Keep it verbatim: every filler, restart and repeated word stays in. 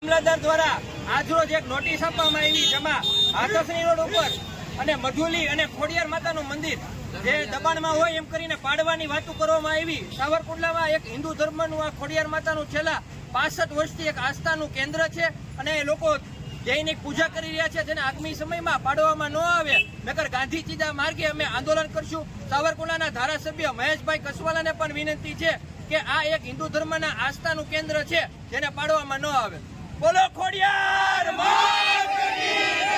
મામલતદાર દ્વારા આજરોજ એક નોટિસ આપવામાં આવી, જેમાં હાથસણી રોડ ઉપર અને મઢુલી અને ખોડિયાર માતાનું મંદિર જે દબાણમાં હોય એમ કરીને પાડવાની વાતો કરવામાં આવી। સાવરકુંડલામાં એક હિન્દુ ધર્મનું આ ખોડિયાર માતાનું છેલ્લા પાસઠ વર્ષથી એક આસ્થાનું કેન્દ્ર છે અને લોકો દૈનિક પૂજા કરી રહ્યા છે, જેને આગામી સમયમાં પાડવામાં ન આવે નકર ગાંધી ચીજા માર્ગે અમે આંદોલન કરશું। સાવરકુંડલાના ધારાસભ્ય મહેશભાઈ કસવાલાને પણ વિનંતી છે કે આ એક હિન્દુ ધર્મના આસ્થાનું કેન્દ્ર છે, જેને પાડવામાં ન આવે। બોલો ખોડિયાર માત કી